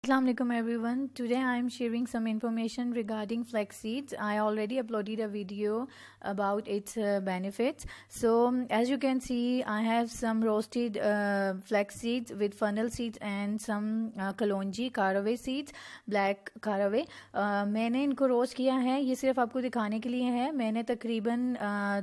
Assalamualaikum everyone. Today I am sharing some information regarding flax seeds. I already uploaded a video about its benefits. So as you can see, I have some roasted flax seeds with fennel seeds and some Kalonji caraway seeds, black caraway. मैंने इनको roast किया है, ये सिर्फ आपको दिखाने के लिए है। मैंने तकरीबन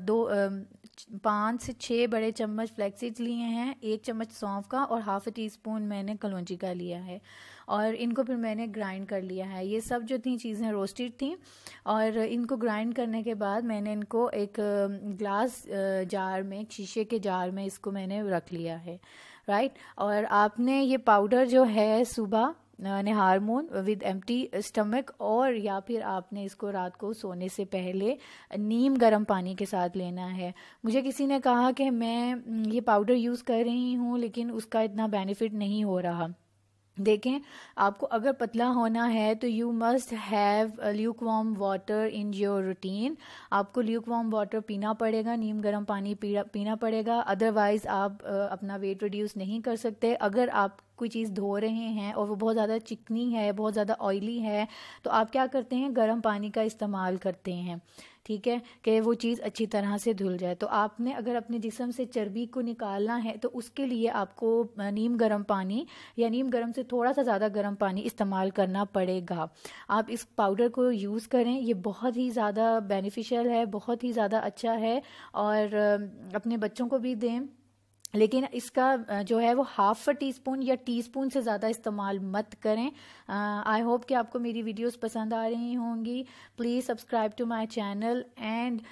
5 से 6 बड़े चम्मच फ्लैक्स सीड्स लिए हैं, 1 चम्मच सौंफ का और हाफ टी स्पून मैंने कलौंजी का लिया है और इनको फिर मैंने ग्राइंड कर लिया है। ये सब जो थी चीज़ें रोस्टेड थी और इनको ग्राइंड करने के बाद मैंने इनको एक ग्लास जार में, एक शीशे के जार में इसको मैंने रख लिया है, राइट। और आपने ये पाउडर जो है सुबह हार्मोन विद एम्प्टी स्टमक और या फिर आपने इसको रात को सोने से पहले नीम गर्म पानी के साथ लेना है। मुझे किसी ने कहा कि मैं ये पाउडर यूज़ कर रही हूँ लेकिन उसका इतना बेनिफिट नहीं हो रहा। देखें, आपको अगर पतला होना है तो you must have lukewarm water in your routine. आपको ल्यूक वार्म वाटर पीना पड़ेगा, नीम गर्म पानी पीना पड़ेगा, अदरवाइज आप अपना वेट रिड्यूस नहीं कर सकते। अगर आप कोई चीज़ धो रहे हैं और वो बहुत ज़्यादा चिकनी है, बहुत ज़्यादा ऑयली है, तो आप क्या करते हैं, गर्म पानी का इस्तेमाल करते हैं, ठीक है, कि वो चीज़ अच्छी तरह से धुल जाए। तो आपने अगर अपने जिस्म से चर्बी को निकालना है तो उसके लिए आपको नीम गर्म पानी या नीम गर्म से थोड़ा सा ज़्यादा गर्म पानी इस्तेमाल करना पड़ेगा। आप इस पाउडर को यूज़ करें, ये बहुत ही ज़्यादा बेनिफिशियल है, बहुत ही ज़्यादा अच्छा है और अपने बच्चों को भी दें। लेकिन इसका जो है वो हाफ टी स्पून या टीस्पून से ज़्यादा इस्तेमाल मत करें। आई होप कि आपको मेरी वीडियोस पसंद आ रही होंगी। Please subscribe to my channel and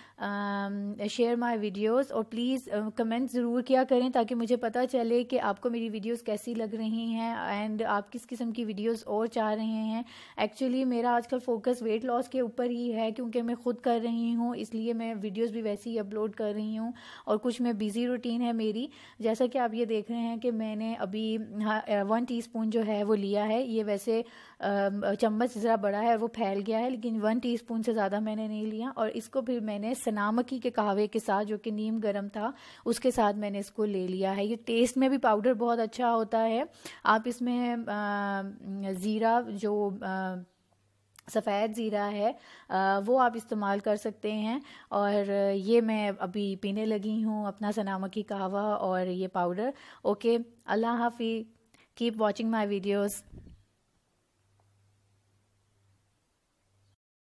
share my videos और प्लीज़ कमेंट ज़रूर किया करें ताकि मुझे पता चले कि आपको मेरी वीडियोस कैसी लग रही हैं एंड आप किस किस्म की वीडियोस और चाह रहे हैं। एक्चुअली मेरा आजकल फोकस वेट लॉस के ऊपर ही है क्योंकि मैं खुद कर रही हूँ, इसलिए मैं वीडियोज़ भी वैसे ही अपलोड कर रही हूँ और कुछ में बिज़ी रूटीन है मेरी। जैसा कि आप ये देख रहे हैं कि मैंने अभी 1 टीस्पून जो है वो लिया है। ये वैसे चम्मच ज़रा बड़ा है और वो फैल गया है, लेकिन 1 टीस्पून से ज़्यादा मैंने नहीं लिया। और इसको फिर मैंने सनामकी के कहवे के साथ, जो कि नीम गर्म था, उसके साथ मैंने इसको ले लिया है। ये टेस्ट में भी पाउडर बहुत अच्छा होता है। आप इसमें ज़ीरा जो सफ़ेद ज़ीरा है वो आप इस्तेमाल कर सकते हैं। और ये मैं अभी पीने लगी हूँ अपना सनामकी कहवा और ये पाउडर। ओके, अल्लाह हाफ़िज़, कीप वॉचिंग माय वीडियोज़।